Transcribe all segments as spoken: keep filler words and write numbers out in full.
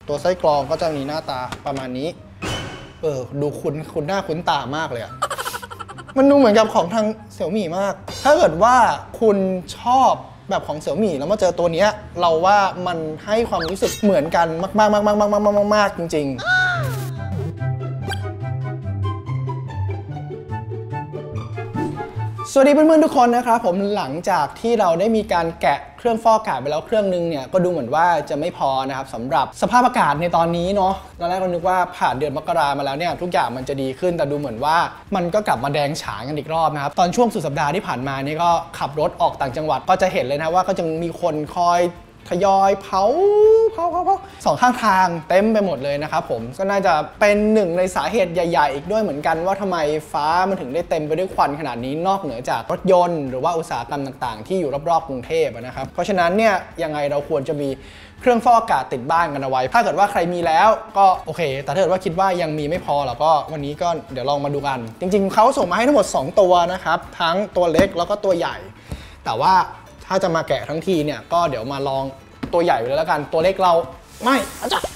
ตัวไส้กรองก็จะมีหน้าตาประมาณนี้เออดูคุ้นคุ้นหน้าคุ้นตามากเลยอะมันดูเหมือนกับของทางเสี่ยวมี่มากถ้าเกิดว่าคุณชอบแบบของเสี่ยวมี่แล้วมาเจอตัวนี้เราว่ามันให้ความรู้สึกเหมือนกันมากๆมากๆมากๆมากๆจริงๆสวัสดีเพื่อนๆทุกคนนะครับผมหลังจากที่เราได้มีการแกะเครื่องฟอกอากาศไปแล้วเครื่องนึงเนี่ยก็ดูเหมือนว่าจะไม่พอนะครับสำหรับสภาพอากาศในตอนนี้เนาะตอนแรกเรานึกว่าผ่านเดือนมกรามาแล้วเนี่ยทุกอย่างมันจะดีขึ้นแต่ดูเหมือนว่ามันก็กลับมาแดงฉานกันอีกรอบนะครับตอนช่วงสุดสัปดาห์ที่ผ่านมานี่ก็ขับรถออกต่างจังหวัดก็จะเห็นเลยนะว่าก็จะมีคนคอยทยอยเผาเผาเผาเผาสองข้างทางเต็มไปหมดเลยนะครับผมก็น่าจะเป็นหนึ่งในสาเหตุใหญ่ๆอีกด้วยเหมือนกันว่าทำไมฟ้ามันถึงได้เต็มไปด้วยควันขนาดนี้นอกเหนือจากรถยนต์หรือว่าอุตสาหกรรมต่างๆที่อยู่รอบๆกรุงเทพนะครับเพราะฉะนั้นเนี่ยยังไงเราควรจะมีเครื่องฟอกอากาศติดบ้านกันเอาไว้ถ้าเกิดว่าใครมีแล้วก็โอเคแต่ถ้าเกิดว่าคิดว่ายังมีไม่พอแล้วก็วันนี้ก็เดี๋ยวลองมาดูกันจริงๆเขาส่งมาให้ทั้งหมดสองตัวนะครับทั้งตัวเล็กแล้วก็ตัวใหญ่แต่ว่าถ้าจะมาแกะทั้งทีเนี่ยก็เดี๋ยวมาลองตัวใหญ่ไปเลยแล้วกันตัวเล็กเราไม่อาจจะ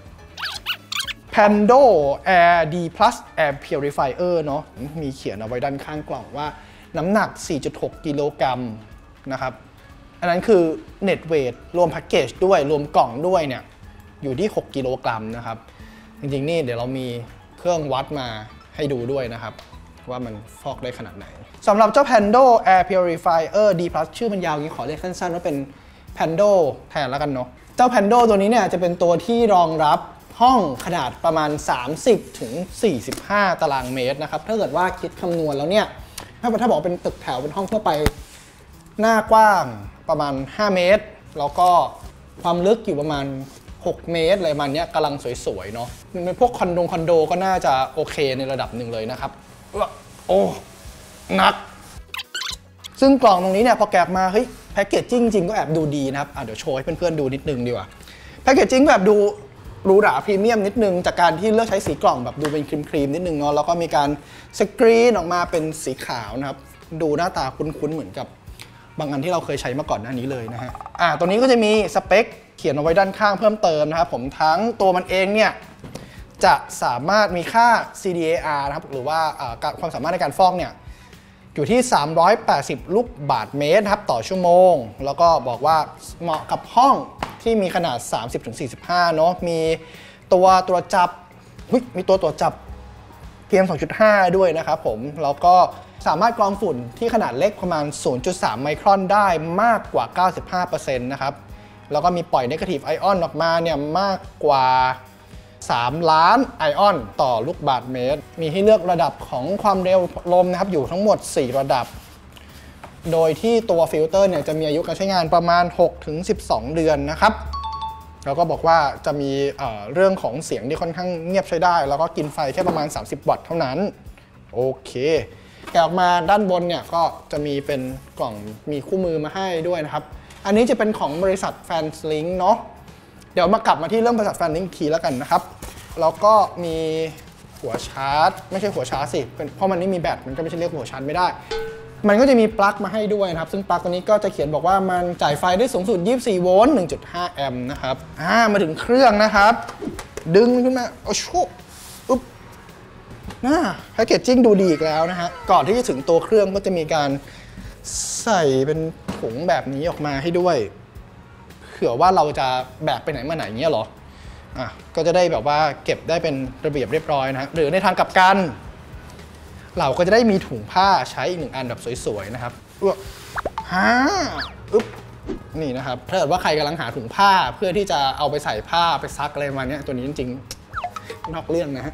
Pando Air D Plus Air Purifier เนาะมีเขียนเอาไว้ด้านข้างกล่องว่าน้ำหนัก สี่จุดหก กิโลกรัมนะครับอันนั้นคือ Net Weight รวมแพ็กเกจด้วยรวมกล่องด้วยเนี่ยอยู่ที่หกกิโลกรัมนะครับจริงๆนี่เดี๋ยวเรามีเครื่องวัดมาให้ดูด้วยนะครับว่ามันฟอกได้ขนาดไหนสำหรับเจ้า Pando Air Purifier D Plus ชื่อมันยาวงี้ขอเรียกสั้นๆว่าเป็นPando แทนแล้วกันเนาะเจ้า Pando ตัวนี้เนี่ยจะเป็นตัวที่รองรับห้องขนาดประมาณ สามสิบถึงสี่สิบห้า ตารางเมตรนะครับถ้าเกิดว่าคิดคำนวณแล้วเนี่ยถ้าถ้าบอกเป็นตึกแถวเป็นห้องทั่วไปหน้ากว้างประมาณห้าเมตรแล้วก็ความลึกอยู่ประมาณหกเมตรอะไรประมาณนี้กำลังสวยๆเนาะเป็นพวกคอนโดคอนโดก็น่าจะโอเคในระดับหนึ่งเลยนะครับโอ้หนักซึ่งกล่องตรงนี้เนี่ยพอแกะมาเฮ้ยแพคเกจจิ้งจริงก็แอบดูดีนะครับเดี๋ยวโชว์ให้เพื่อนๆดูนิดนึงดีกว่าแพคเกจจิ้งแบบดูหรูหราพรีเมียมนิดนึงจากการที่เลือกใช้สีกล่องแบบดูเป็นครีมๆนิดนึงเนาะแล้วก็มีการสกรีนออกมาเป็นสีขาวนะครับดูหน้าตาคุ้นๆเหมือนกับบางอันที่เราเคยใช้มาก่อนหน้านี้เลยนะฮะอ่าตัวนี้ก็จะมีสเปคเขียนเอาไว้ด้านข้างเพิ่มเติมนะครับผมทั้งตัวมันเองเนี่ยจะสามารถมีค่า ซี ดี เอ อาร์ นะครับหรือว่าความสามารถในการฟอกเนี่ยอยู่ที่สามร้อยแปดสิบลูกบาศก์เมตรครับต่อชั่วโมงแล้วก็บอกว่าเหมาะกับห้องที่มีขนาด สามสิบถึงสี่สิบห้า เนาะมีตัวตรวจจับมีตัวตรวจจับ พี เอ็ม สองจุดห้า ด้วยนะครับผมแล้วก็สามารถกรองฝุ่นที่ขนาดเล็กประมาณ ศูนย์จุดสาม ไมครอนได้มากกว่า เก้าสิบห้าเปอร์เซ็นต์ นะครับแล้วก็มีปล่อย Negative Ion ออกมาเนี่ยมากกว่าสามล้านไอออนต่อลูกบาศก์เมตรมีให้เลือกระดับของความเร็วลมนะครับอยู่ทั้งหมดสี่ระดับโดยที่ตัวฟิลเตอร์เนี่ยจะมีอายุการใช้งานประมาณ หกถึงสิบสอง เดือนนะครับแล้วก็บอกว่าจะมีเอ่อเรื่องของเสียงที่ค่อนข้างเงียบใช้ได้แล้วก็กินไฟแค่ประมาณสามสิบวัตต์เท่านั้นโอเคแกะออกมาด้านบนเนี่ยก็จะมีเป็นกล่องมีคู่มือมาให้ด้วยนะครับอันนี้จะเป็นของบริษัท Fanslink เนาะเดี๋ยวมากลับมาที่เรื่องบริษัท Fanslink อีกทีแล้วกันนะครับแล้วก็มีหัวชาร์จไม่ใช่หัวชาร์จสิเพราะมันไม่มีแบตมันก็ไม่ใช่เรียกหัวชาร์จไม่ได้มันก็จะมีปลั๊กมาให้ด้วยนะครับซึ่งปลั๊กตัวนี้ก็จะเขียนบอกว่ามันจ่ายไฟได้สูงสุดยี่สิบสี่โวลต์ หนึ่งจุดห้า แอมป์นะครับอ่ามาถึงเครื่องนะครับดึงขึ้นมาโอ้โหอุ๊บน่าแพคเกจจิ้งดูดีอีกแล้วนะฮะก่อนที่จะถึงตัวเครื่องก็จะมีการใส่เป็นถุงแบบนี้ออกมาให้ด้วยเผื่อว่าเราจะแบกไปไหนมาไหนเงี้ยหรออ่ะก็จะได้แบบว่าเก็บได้เป็นระเบียบเรียบร้อยนะหรือในทางกลับกันเราก็จะได้มีถุงผ้าใช้อีกหนึ่งอันแบบสวยๆนะครับฮ่าอึ๊บนี่นะครับถ้าเกิดว่าใครกำลังหาถุงผ้าเพื่อที่จะเอาไปใส่ผ้าไปซักอะไรมาเนี้ยตัวนี้จริงๆนอกเรื่องนะฮะ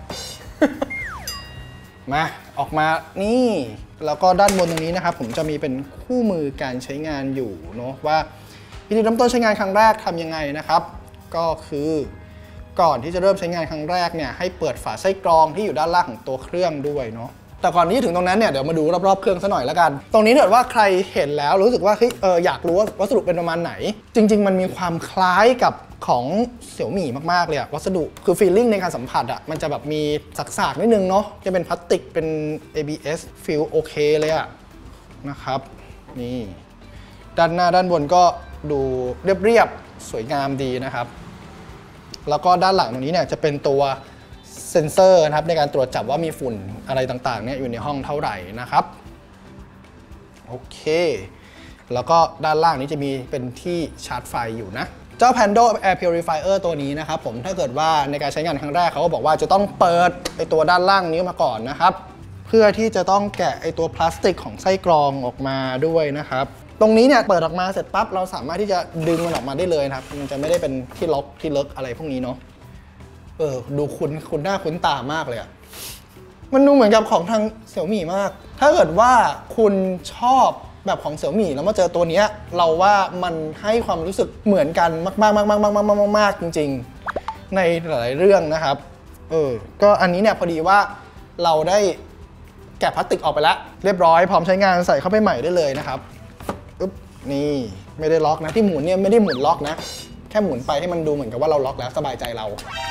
มาออกมานี่แล้วก็ด้านบนตรงนี้นะครับผมจะมีเป็นคู่มือการใช้งานอยู่เนาะว่าวิธีเริ่มต้นใช้งานครั้งแรกทำยังไงนะครับก็คือก่อนที่จะเริ่มใช้งานครั้งแรกเนี่ยให้เปิดฝาไส้กรองที่อยู่ด้านล่างของตัวเครื่องด้วยเนาะแต่ก่อนที่ถึงตรงนั้นเนี่ยเดี๋ยวมาดูรอบๆเครื่องซะหน่อยแล้วกันตรงนี้เกิดว่าใครเห็นแล้วรู้สึกว่าเฮ้ยเอออยากรู้ว่าวัสดุเป็นประมาณไหนจริงๆมันมีความคล้ายกับของเสี่ยวมี่มากๆเลยอะวัสดุคือฟีลลิ่งในการสัมผัสอะมันจะแบบมีสักๆนิดนึงเนาะจะเป็นพลาสติกเป็น เอ บี เอส ฟีลโอเคเลยอะนะครับนี่ด้านหน้าด้านบนก็ดูเรียบๆสวยงามดีนะครับแล้วก็ด้านหลังตรงนี้เนี่ยจะเป็นตัวเซ็นเซอร์นะครับในการตรวจจับว่ามีฝุ่นอะไรต่างๆเนี่ยอยู่ในห้องเท่าไหร่นะครับโอเคแล้วก็ด้านล่างนี้จะมีเป็นที่ชาร์จไฟอยู่นะเจ้า Pando Air Purifier ตัวนี้นะครับผมถ้าเกิดว่าในการใช้งานครั้งแรกเขาก็บอกว่าจะต้องเปิดไอตัวด้านล่างนี้มาก่อนนะครับเพื่อที่จะต้องแกะไอตัวพลาสติกของไส้กรองออกมาด้วยนะครับตรงนี้เนี่ยเปิดออกมาเสร็จปั๊บเราสามารถที่จะดึงมันออกมาได้เลยนะครับมันจะไม่ได้เป็นที่ล็อกที่เลิกอะไรพวกนี้เนาะเออดูคุ้นคุ้นหน้าคุ้นตามากเลยอะมันดูเหมือนกับของทางเสี่ยวมี่มากถ้าเกิดว่าคุณชอบแบบของเสี่ยวมี่แล้วมาเจอตัวนี้เราว่ามันให้ความรู้สึกเหมือนกันมากๆมากๆมากๆมากๆมากๆจริงๆในหลายๆเรื่องนะครับเออก็อันนี้เนี่ยพอดีว่าเราได้แกะพลาสติกออกไปแล้วเรียบร้อยพร้อมใช้งานใส่เข้าไปใหม่ได้เลยนะครับอุ๊บนี่ไม่ได้ล็อกนะที่หมุนเนี่ยไม่ได้หมุนล็อกนะแค่หมุนไปให้มันดูเหมือนกับว่าเราล็อกแล้วสบายใจเรา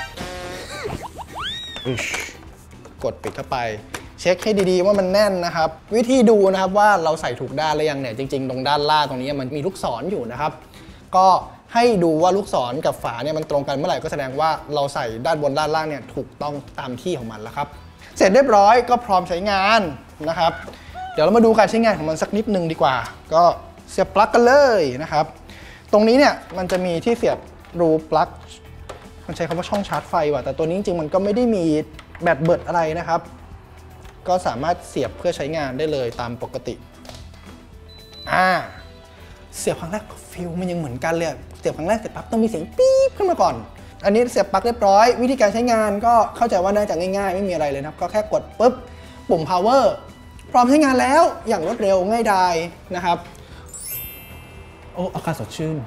กดปิดเข้าไปเช็คให้ดีๆว่ามันแน่นนะครับวิธีดูนะครับว่าเราใส่ถูกด้านหรือยังเนี่ยจริงๆตรงด้านล่างตรงนี้มันมีลูกศร อ, อยู่นะครับก็ให้ดูว่าลูกศรกับฝาเนี่ยมันตรงกันเมื่อไหร่ก็แสดงว่าเราใส่ด้านบนด้านล่างเนี่ยถูกต้องตามที่ของมันแล้วครับเสร็จเรียบร้อยก็พร้อมใช้งานนะครับเดี๋ยวเรามาดูการใช้งานของมันสักนิดนึงดีกว่าก็เสียบปลั๊กกันเลยนะครับตรงนี้เนี่ยมันจะมีที่เสียบรูปลั๊กมันใช้คำว่าช่องชาร์จไฟว่ะแต่ตัวนี้จริงๆมันก็ไม่ได้มีแบตเบิดอะไรนะครับก็สามารถเสียบเพื่อใช้งานได้เลยตามปกติอ่าเสียบครั้งแรกฟิลมันยังเหมือนกันเลยเสียบครั้งแรกเสร็จปั๊บต้องมีเสียงปี๊บขึ้นมาก่อนอันนี้เสียบปลั๊กเรียบร้อยวิธีการใช้งานก็เข้าใจว่าน่าจะง่ายๆไม่มีอะไรเลยนะครับก็แค่กดปุ๊บปุ่ม power พร้อมใช้งานแล้วอย่างรวดเร็วง่ายดายนะครับโอ้อากาศสดชื่น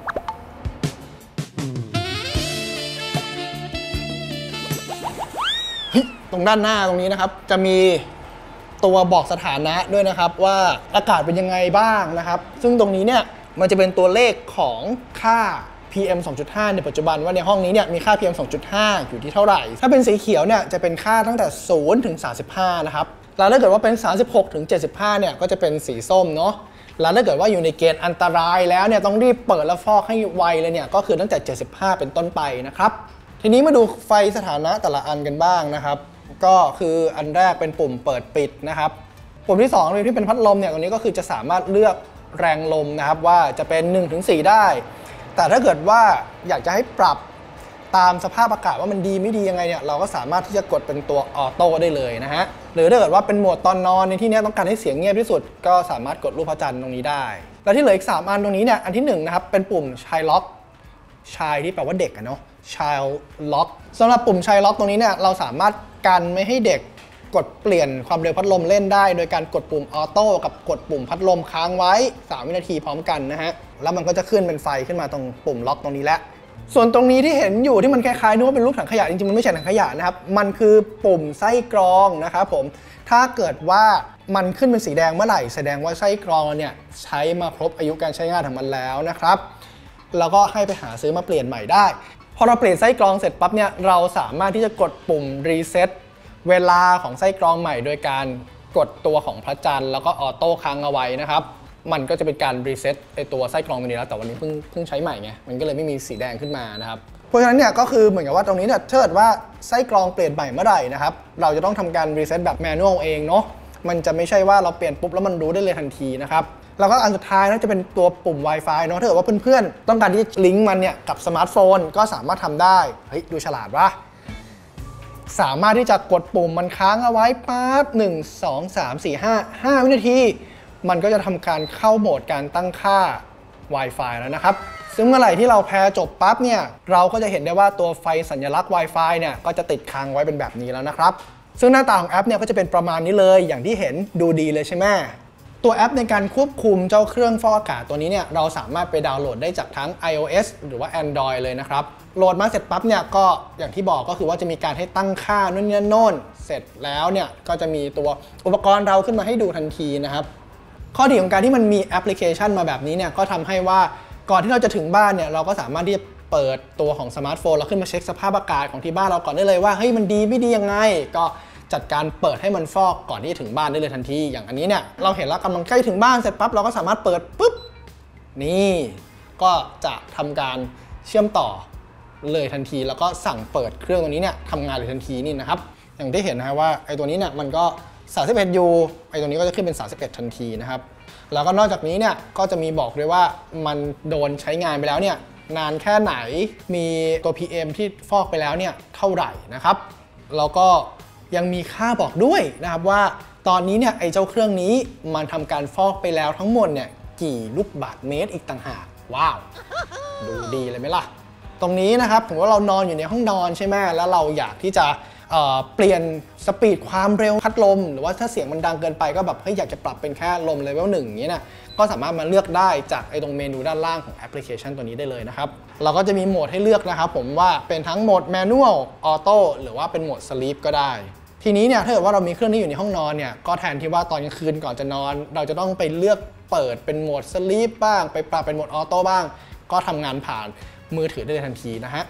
ตรงด้านหน้าตรงนี้นะครับจะมีตัวบอกสถานะด้วยนะครับว่าอากาศเป็นยังไงบ้างนะครับซึ่งตรงนี้เนี่ยมันจะเป็นตัวเลขของค่า พี เอ็ม สองจุดห้า ในปัจจุบันว่าในห้องนี้เนี่ยมีค่า พี เอ็ม สองจุดห้า อยู่ที่เท่าไหร่ถ้าเป็นสีเขียวเนี่ยจะเป็นค่าตั้งแต่ศูนย์ถึงสามสิบห้านะครับแล้วถ้าเกิดว่าเป็นสามสิบหกถึงเจ็ดสิบห้าเนี่ยก็จะเป็นสีส้มเนาะแล้วถ้าเกิดว่าอยู่ในเกณฑ์อันตรายแล้วเนี่ยต้องรีบเปิดแล้วฟอกให้ไวเลยเนี่ยก็คือตั้งแต่เจ็ดสิบห้าเป็นต้นไปนะครับทีนี้มาดูไฟสถานะแต่ละอันกันบ้างนะครับก็คืออันแรกเป็นปุ่มเปิดปิดนะครับปุ่มที่สองเลยที่เป็นพัดลมเนี่ยตรงนี้ก็คือจะสามารถเลือกแรงลมนะครับว่าจะเป็น หนึ่งถึงสี่ ได้แต่ถ้าเกิดว่าอยากจะให้ปรับตามสภาพอากาศว่ามันดีไม่ดียังไงเนี่ยเราก็สามารถที่จะกดเป็นตัวออโต้ได้เลยนะฮะหรือถ้าเกิดว่าเป็นโหมดตอนนอนในที่นี้ต้องการให้เสียงเงียบที่สุดก็สามารถกดรูปพระจันทร์ตรงนี้ได้แล้วที่เหลืออีกสามอันตรงนี้เนี่ยอันที่หนึ่งนะครับเป็นปุ่มชายล็อกชายที่แปลว่าเด็กอะเนาะChild Lock สำหรับปุ่ม Child Lock ตรงนี้เนี่ยเราสามารถกันไม่ให้เด็กกดเปลี่ยนความเร็วพัดลมเล่นได้โดยการกดปุ่มออโต้กับกดปุ่มพัดลมค้างไว้สามวินาทีพร้อมกันนะฮะแล้วมันก็จะขึ้นเป็นไฟขึ้นมาตรงปุ่มล็อกตรงนี้แหละส่วนตรงนี้ที่เห็นอยู่ที่มันคล้ายๆนึกว่าเป็นรูปถังขยะจริงๆมันไม่ใช่ถังขยะนะครับมันคือปุ่มไส้กรองนะครับผมถ้าเกิดว่ามันขึ้นเป็นสีแดงเมื่อไหร่แสดงว่าไส้กรองเนี่ยใช้มาครบอายุการใช้งานของมันแล้วนะครับแล้วก็ให้ไปหาซื้อมาเปลี่ยนใหม่ได้พอเราเปลี่ยนไส้กรองเสร็จปั๊บเนี่ยเราสามารถที่จะกดปุ่มรีเซ็ตเวลาของไส้กรองใหม่โดยการกดตัวของพระจันทร์แล้วก็ออโต้ค้างเอาไว้นะครับมันก็จะเป็นการรีเซ็ตไอตัวไส้กรองตัวนี้แล้วแต่วันนี้เพิ่งเพิ่งใช้ใหม่ไงมันก็เลยไม่มีสีแดงขึ้นมานะครับเพราะฉะนั้นเนี่ยก็คือเหมือนกับว่าตรงนี้เนี่ยถ้าเกิดว่าไส้กรองเปลี่ยนใหม่เมื่อไหร่นะครับเราจะต้องทำการรีเซ็ตแบบแมนนวลเองเนาะมันจะไม่ใช่ว่าเราเปลี่ยนปุ๊บแล้วมันรู้ได้เลยทันทีนะครับแล้วก็อันสุดท้ายน่าจะเป็นตัวปุ่ม Wi-Fi เนาะถ้าเกิดว่าเพื่อนๆต้องการที่จะลิงก์มันเนี่ยกับสมาร์ทโฟนก็สามารถทำได้เฮ้ยดูฉลาดวะสามารถที่จะกดปุ่มมันค้างเอาไว้ปั๊บหนึ่ง สอง สาม สี่ ห้า ห้าวินาทีมันก็จะทำการเข้าโหมดการตั้งค่า Wi-Fi แล้วนะครับซึ่งเมื่อไหร่ที่เราแพร์จบปั๊บเนี่ยเราก็จะเห็นได้ว่าตัวไฟสัญลักษณ์ Wi-Fi เนี่ยก็จะติดค้างไว้เป็นแบบนี้แล้วนะครับซึ่งหน้าตาของแอปเนี่ยก็จะเป็นประมาณนี้เลยอย่างที่เห็นดูดีเลยใช่ไหมตัวแอปในการควบคุมเจ้าเครื่องฟอกอากาศตัวนี้เนี่ยเราสามารถไปดาวน์โหลดได้จากทั้ง iOS หรือว่า Android เลยนะครับโหลดมาเสร็จปั๊บเนี่ยก็อย่างที่บอกก็คือว่าจะมีการให้ตั้งค่านู่นนี่โน่นเสร็จแล้วเนี่ยก็จะมีตัวอุปกรณ์เราขึ้นมาให้ดูทันทีนะครับข้อดีของการที่มันมีแอปพลิเคชันมาแบบนี้เนี่ยก็ทำให้ว่าก่อนที่เราจะถึงบ้านเนี่ยเราก็สามารถที่จะเปิดตัวของสมาร์ทโฟนแล้วขึ้นมาเช็คสภาพอากาศของที่บ้านเราก่อนได้เลยว่าเฮ้ยมันดีไม่ดียังไงก็จัดการเปิดให้มันฟอกก่อนที่จะถึงบ้านได้เลยทันทีอย่างอันนี้เนี่ยเราเห็นแล้วกำลังใกล้ถึงบ้านเสร็จปั๊บเราก็สามารถเปิดปุ๊บนี่ก็จะทำการเชื่อมต่อเลยทันทีแล้วก็สั่งเปิดเครื่องตัวนี้เนี่ยทำงานเลยทันทีนี่นะครับอย่างที่เห็นนะฮะว่าไอ้ตัวนี้เนี่ยมันก็สามสิบเอ็ดยู ไอ้ตัวนี้ก็จะขึ้นเป็นสามสิบเอ็ดทันทีนะครับแล้วก็นอกจากนี้เนี่ยก็จะมีบอกด้วยว่ามันโดนใช้งานไปแล้วเนี่ยนานแค่ไหนมีตัว พี เอ็ม ที่ฟอกไปแล้วเนี่ยเท่าไหร่นะครับแล้วก็ยังมีค่าบอกด้วยนะครับว่าตอนนี้เนี่ยไอ้เจ้าเครื่องนี้มันทำการฟอกไปแล้วทั้งหมดเนี่ยกี่ลูกบาศก์เมตรอีกต่างหากว้าวดูดีเลยไหมล่ะตรงนี้นะครับผมว่าเรานอนอยู่ในห้องนอนใช่ไหมแล้วเราอยากที่จะเอ่อเปลี่ยนสปีดความเร็วพัดลมหรือว่าถ้าเสียงมันดังเกินไปก็แบบเฮ้ยอยากจะปรับเป็นแค่ลมเลเวลหนึ่งอย่างนี้นะก็สามารถมาเลือกได้จากไอ้ตรงเมนูด้านล่างของแอปพลิเคชันตัวนี้ได้เลยนะครับเราก็จะมีโหมดให้เลือกนะครับผมว่าเป็นทั้งโหมดแมนนวลออโต้หรือว่าเป็นโหมดสลีปก็ได้ทีนี้เนี่ยถ้าเกิดว่าเรามีเครื่องนี้อยู่ในห้องนอนเนี่ยก็แทนที่ว่าตอนกลางคืนก่อนจะนอนเราจะต้องไปเลือกเปิดเป็นโหมดสลีปบ้างไปปรับเป็นโหมดออโต้บ้างก็ทำงานผ่านมือถือได้เลยทันทีนะฮะ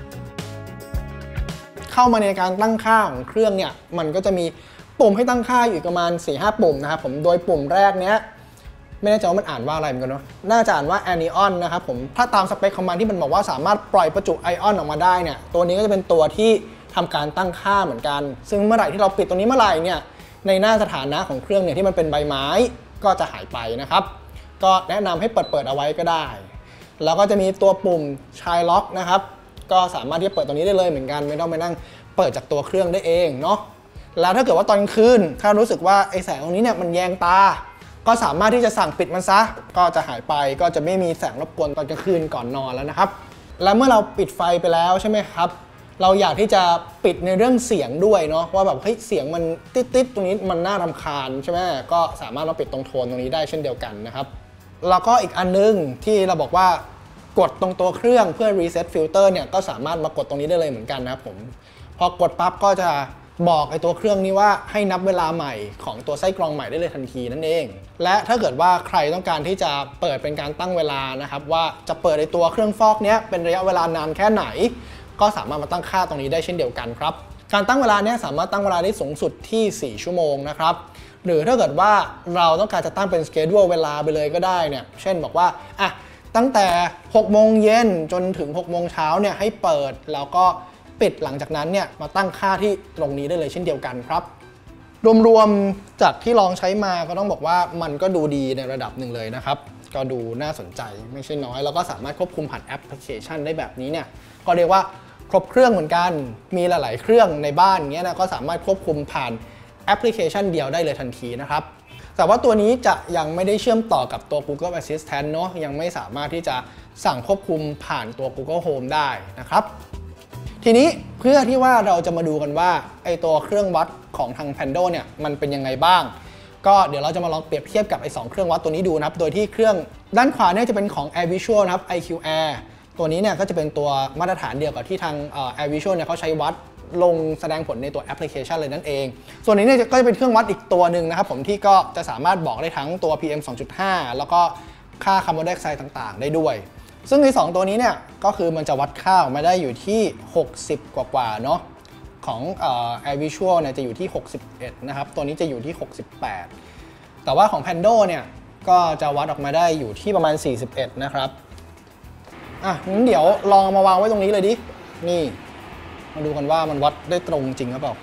เข้ามาในการตั้งค่าของเครื่องเนี่ยมันก็จะมีปุ่มให้ตั้งค่าอยู่ประมาณ สี่ห้า ปุ่มนะครับผมโดยปุ่มแรกเนี้ยไม่แน่ใจว่ามันอ่านว่าอะไรเหมือนกันเนาะน่าจะอ่านว่า anion นะครับผมถ้าตามสเปคของมันที่มันบอกว่าสามารถปล่อยประจุไอออนออกมาได้เนี่ยตัวนี้ก็จะเป็นตัวที่ทำการตั้งค่าเหมือนกันซึ่งเมื่อไหร่ที่เราปิดตัวนี้เมื่อไหร่เนี่ยในหน้าสถานะของเครื่องเนี่ยที่มันเป็นใบไม้ก็จะหายไปนะครับก็แนะนำให้เปิดเปิดเอาไว้ก็ได้แล้วก็จะมีตัวปุ่มชายล็อกนะครับก็สามารถที่จะเปิดตัวนี้ได้เลยเหมือนกันไม่ต้องไปนั่งเปิดจากตัวเครื่องได้เองเนาะแล้วถ้าเกิดว่าตอนคืนถ้ารู้สึกว่าไอ้แสงตรงนี้เนี่ยมันแยงตาก็สามารถที่จะสั่งปิดมันซะก็จะหายไปก็จะไม่มีแสงรบกวนตอนกลางคืนก่อนนอนแล้วนะครับและเมื่อเราปิดไฟไปแล้วใช่ไหมครับเราอยากที่จะปิดในเรื่องเสียงด้วยเนาะว่าแบบเฮ้ยเสียงมันติดๆตรงนี้มันน่ารำคาญใช่ไหมก็สามารถมาปิดตรงโทนตรงนี้ได้เช่นเดียวกันนะครับแล้วก็อีกอันนึงที่เราบอกว่ากดตรงตัวเครื่องเพื่อ reset filter เนี่ยก็สามารถมากดตรงนี้ได้เลยเหมือนกันนะครับผมพอกดปั๊บก็จะบอกไอ้ตัวเครื่องนี้ว่าให้นับเวลาใหม่ของตัวไส้กรองใหม่ได้เลยทันทีนั่นเองและถ้าเกิดว่าใครต้องการที่จะเปิดเป็นการตั้งเวลานะครับว่าจะเปิดไอ้ตัวเครื่องฟอกเนี้ยเป็นระยะเวลานานแค่ไหนก็สามารถมาตั้งค่าตรงนี้ได้เช่นเดียวกันครับการตั้งเวลาเนี้ยสามารถตั้งเวลาได้สูงสุดที่สี่ชั่วโมงนะครับหรือถ้าเกิดว่าเราต้องการจะตั้งเป็น schedule เวลาไปเลยก็ได้เนี่ยเช่นบอกว่าอ่ะตั้งแต่หกโมงเย็นจนถึงหกโมงเช้าเนี่ยให้เปิดแล้วก็ปิดหลังจากนั้นเนี่ยมาตั้งค่าที่ตรงนี้ได้เลยเช่นเดียวกันครับรวมๆจากที่ลองใช้มาก็ต้องบอกว่ามันก็ดูดีในระดับหนึ่งเลยนะครับก็ดูน่าสนใจไม่ใช่น้อยแล้วก็สามารถควบคุมผ่านแอปพลิเคชันได้แบบนี้เนี่ยก็เรียกว่าครบเครื่องเหมือนกันมีหลายๆเครื่องในบ้านเงี้ยนะก็สามารถควบคุมผ่านแอปพลิเคชันเดียวได้เลยทันทีนะครับแต่ว่าตัวนี้จะยังไม่ได้เชื่อมต่อกับตัว Google Assistant เนาะยังไม่สามารถที่จะสั่งควบคุมผ่านตัว Google Home ได้นะครับทีนี้เพื่อที่ว่าเราจะมาดูกันว่าไอตัวเครื่องวัดของทาง Pando เนี่ยมันเป็นยังไงบ้างก็เดี๋ยวเราจะมาลองเปรียบเทียบกับไอสองเครื่องวัดตัวนี้ดูนะครับโดยที่เครื่องด้านขวาเนี่ยจะเป็นของ Air Visual นะครับ ไอ คิว Air ตัวนี้เนี่ยก็จะเป็นตัวมาตรฐานเดียวกับที่ทาง Air Visual เนี่ยเขาใช้วัดลงแสดงผลในตัวแอปพลิเคชันเลยนั่นเองส่วนนี้เนี่ยก็จะเป็นเครื่องวัดอีกตัวหนึ่งนะครับผมที่ก็จะสามารถบอกได้ทั้งตัว พี เอ็ม สองจุดห้า แล้วก็ค่าคาร์บอนไดออกไซด์ต่างๆได้ด้วยซึ่งในสองตัวนี้เนี่ยก็คือมันจะวัดค่าออกมาได้อยู่ที่หกสิบกว่าๆเนาะของ Air Visual เนี่ยจะอยู่ที่หกสิบเอ็ดนะครับตัวนี้จะอยู่ที่หกสิบแปดแต่ว่าของ Pando เนี่ยก็จะวัดออกมาได้อยู่ที่ประมาณสี่สิบเอ็ดนะครับอ่ะงั้นเดี๋ยวลองมาวางไว้ตรงนี้เลยดินี่มาดูกันว่ามันวัดได้ตรงจริงหรือเปล่า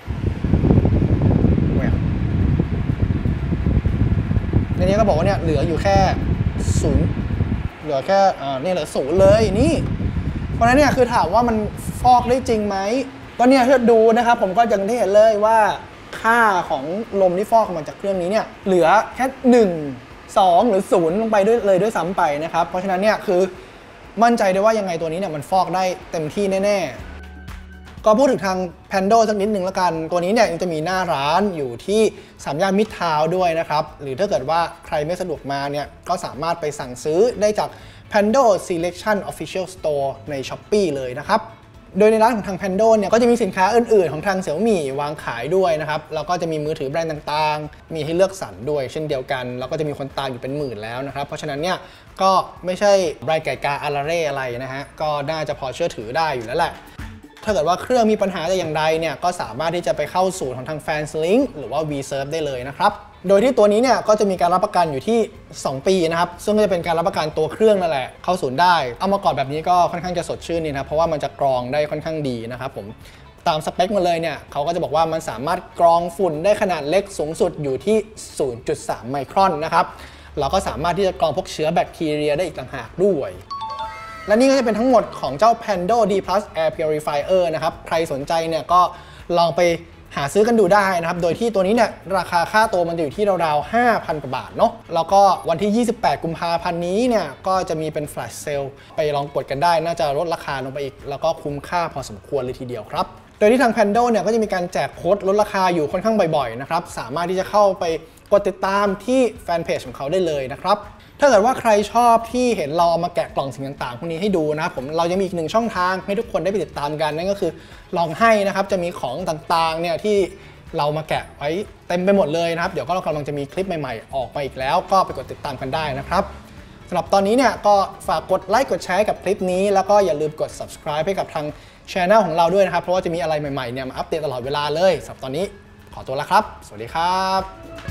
ในนี้ก็บอกว่าเนี่ยเหลืออยู่แค่ศูนย์เหลือแค่อ่านี่เหลือศูนย์เลยนี่เพราะฉะนั้นเนี่ยคือถามว่ามันฟอกได้จริงไหมก็เนี่ยถ้าดูนะครับผมก็ยังได้เห็นเลยว่าค่าของลมที่ฟอกมาจากเครื่องนี้เนี่ยเหลือแค่หนึ่ง สองหรือศูนย์ลงไปด้วยเลยด้วยซ้ำไปนะครับเพราะฉะนั้นเนี่ยคือมั่นใจได้ว่ายังไงตัวนี้เนี่ยมันฟอกได้เต็มที่แน่ๆก็พูดถึงทาง Pando สักนิดหนึ่งแล้วกันตัวนี้เนี่ยยังจะมีหน้าร้านอยู่ที่สามย่านมิตรทาวน์ด้วยนะครับหรือถ้าเกิดว่าใครไม่สะดวกมาเนี่ยก็สามารถไปสั่งซื้อได้จาก Pando Selection Official Store ใน Shopee เลยนะครับโดยในร้านของทาง Pando เนี่ยก็จะมีสินค้าอื่นๆของทาง Xiaomi วางขายด้วยนะครับแล้วก็จะมีมือถือแบรนด์ต่างๆมีให้เลือกสรรด้วยเช่นเดียวกันแล้วก็จะมีคนตามอยู่เป็นหมื่นแล้วนะครับเพราะฉะนั้นเนี่ยก็ไม่ใช่แบรนด์ไก่กาอาราเร่อะไรนะฮะก็น่าจะพอเชื่อถือได้อยู่แล้วแหละถ้าเกิดว่าเครื่องมีปัญหาแต่อย่างใดเนี่ยก็สามารถที่จะไปเข้าศูนย์ของทาง Fanslink หรือว่า V-Serve ได้เลยนะครับโดยที่ตัวนี้เนี่ยก็จะมีการรับประกันอยู่ที่สองปีนะครับซึ่งก็จะเป็นการรับประกันตัวเครื่องนั่นแหละเข้าศูนย์ได้เอามากอดแบบนี้ก็ค่อนข้างจะสดชื่นนี่นะเพราะว่ามันจะกรองได้ค่อนข้างดีนะครับผมตามสเปคมาเลยเนี่ยเขาก็จะบอกว่ามันสามารถกรองฝุ่นได้ขนาดเล็กสูงสุดอยู่ที่ ศูนย์จุดสาม ไมครอนนะครับเราก็สามารถที่จะกรองพวกเชื้อแบคทีเรียได้อีกต่างหากด้วยและนี่ก็จะเป็นทั้งหมดของเจ้า Pando D Plus Air Purifier นะครับใครสนใจเนี่ยก็ลองไปหาซื้อกันดูได้นะครับโดยที่ตัวนี้เนี่ยราคาค่าตัวมันจะอยู่ที่ราวๆ ห้าพัน กว่าบาทเนาะแล้วก็วันที่ยี่สิบแปดกุมภาพันธ์นี้เนี่ยก็จะมีเป็น Flash Sale ไปลองกดกันได้น่าจะลดราคาลงไปอีกแล้วก็คุ้มค่าพอสมควรเลยทีเดียวครับโดยที่ทาง Pando เนี่ยก็จะมีการแจกโค้ดลดราคาอยู่ค่อนข้างบ่อยๆนะครับสามารถที่จะเข้าไปกดติดตามที่แฟนเพจของเขาได้เลยนะครับถ้าเกิดว่าใครชอบที่เห็นเรามาแกะกล่องสิ่งต่างๆพวกนี้ให้ดูนะครับผมเรายังมีอีกหนึ่งช่องทางให้ทุกคนได้ไปติดตามกันนั่นก็คือลองให้นะครับจะมีของต่างๆเนี่ยที่เรามาแกะไว้เต็มไปหมดเลยนะครับเดี๋ยวก็เรากำลังจะมีคลิปใหม่ๆออกมาอีกแล้วก็ไปกดติดตามกันได้นะครับสำหรับตอนนี้เนี่ยก็ฝากกดไลค์กดแชร์กับคลิปนี้แล้วก็อย่าลืมกด Subscribe ให้กับทางChannel ของเราด้วยนะครับเพราะว่าจะมีอะไรใหม่ๆเนี่ยมาอัปเดตตลอดเวลาเลยสำหรับตอนนี้ขอตัวแล้วครับสวัสดีครับ